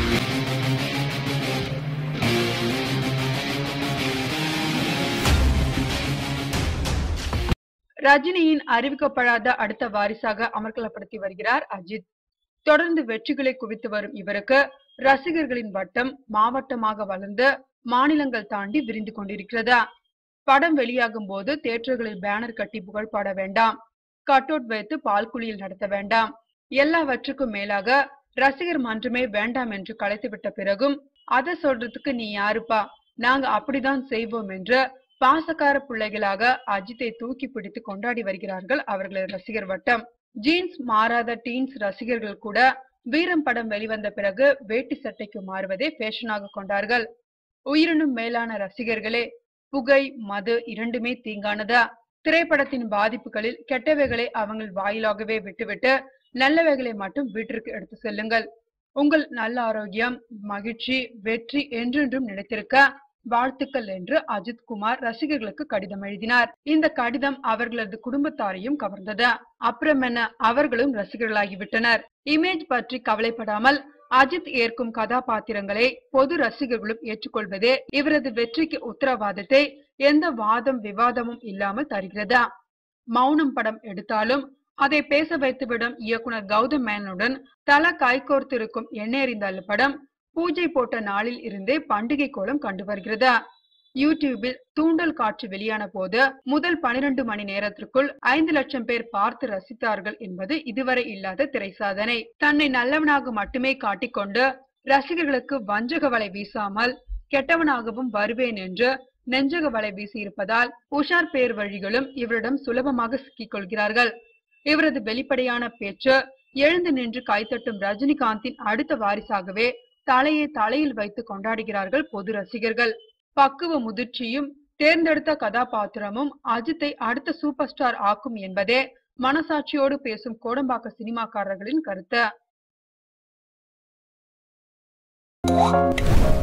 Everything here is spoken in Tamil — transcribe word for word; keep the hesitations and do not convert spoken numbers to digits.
ரஜினியின் அறிவிக்கப்படாத அடுத்த வாரிசாக அமர்க்கலப்படுத்தி வருகிறார் அஜித். தொடர்ந்து வெற்றிகளை குவித்து வரும் இவருக்கு ரசிகர்களின் வட்டம் மாவட்டமாக வளர்ந்து மாநிலங்கள் தாண்டி விரிந்து கொண்டிருக்கிறது. படம் வெளியாகும் போது தியேட்டர்களில் பேனர் கட்டி புகழ் பாட வேண்டாம், கட் அவுட் வைத்து பால்குழியில் நடத்த வேண்டாம், எல்லாவற்றுக்கும் மேலாக ரசிகர் மன்றமே வேண்டாம் என்று கலைத்துவிட்ட பிறகும் அதை சொல்றதுக்கு நீ யாருப்பா, நாங்க அப்படிதான் செய்வோம் என்று பாசக்கார பிள்ளைகளாக அஜித்தை தூக்கி பிடித்து கொண்டாடி வருகிறார்கள் அவர்களது ரசிகர் வட்டம். ஜீன்ஸ் மாறாத டீன்ஸ் ரசிகர்கள் கூட வீரம் படம் வெளிவந்த பிறகு வேட்டி சட்டைக்கு மாறுவதே பேஷனாக கொண்டார்கள். உயிரினும் மேலான ரசிகர்களே, புகை மது இரண்டுமே தீங்கானதா? திரைப்படத்தின் பாதிப்புகளில் கெட்டவைகளை அவங்கள் வாயிலாகவே விட்டுவிட்டு நல்லவைகளை மட்டும் வீட்டிற்கு எடுத்து செல்லுங்கள். உங்கள் நல்ல ஆரோக்கியம், மகிழ்ச்சி, வெற்றி என்றென்றும் நிலைத்திருக்க வாழ்த்துக்கள் என்று அஜித் குமார் ரசிகர்களுக்கு கடிதம் எழுதினார். இந்த கடிதம் அவர்களது குடும்பத்தாரையும் கவர்ந்தது. அப்புறம் என்ன, அவர்களும் ரசிகர்களாகிவிட்டனர். இமேஜ் பற்றி கவலைப்படாமல் அஜித் ஏற்கும் கதாபாத்திரங்களை பொது ரசிகர்களும் ஏற்றுக்கொள்வதே இவரது வெற்றிக்கு உத்தரவாதத்தை எந்த வாதம் விவாதமும் இல்லாமல் தருகிறதா? மௌனம் படம் எடுத்தாலும் அதை பேச வைத்துவிடும் இயக்குனர் கௌதம் மேனனுடன் தல கைகோர்த்திருக்கும் எண்ணெறிந்தாள் படம் பூஜை போட்ட நாளில் இருந்தே பண்டிகை கோலம் கண்டு வருகிறதா? யூடியூபில் தூண்டல் காட்சி வெளியான போது முதல் பனிரெண்டு மணி நேரத்திற்குள் ஐந்து லட்சம் பேர் பார்த்து ரசித்தார்கள் என்பது இதுவரை இல்லாத திரை சாதனை. தன்னை நல்லவனாக மட்டுமே காட்டிக்கொண்டு ரசிகர்களுக்கு வஞ்சக வலை வீசாமல் கெட்டவனாகவும் வருவேன் என்று நெஞ்சக வலை வீசி இருப்பதால் உஷார் பேர் வழிகளும் இவரிடம் சுலபமாக சிக்கிக் கொள்கிறார்கள். இவரது வெளிப்படையான பேச்சு எழுந்து நின்று கைத்தட்டும் ரஜினிகாந்தின் அடுத்த வாரிசாகவே தலையை தலையில் வைத்து கொண்டாடுகிறார்கள் பொது ரசிகர்கள். பக்குவ முதிர்ச்சியும் தேர்ந்தெடுத்த கதாபாத்திரமும் அஜித்தை அடுத்த சூப்பர் ஸ்டார் ஆக்கும் என்பதே மனசாட்சியோடு பேசும் கோடம்பாக்க சினிமாக்காரர்களின் கருத்து.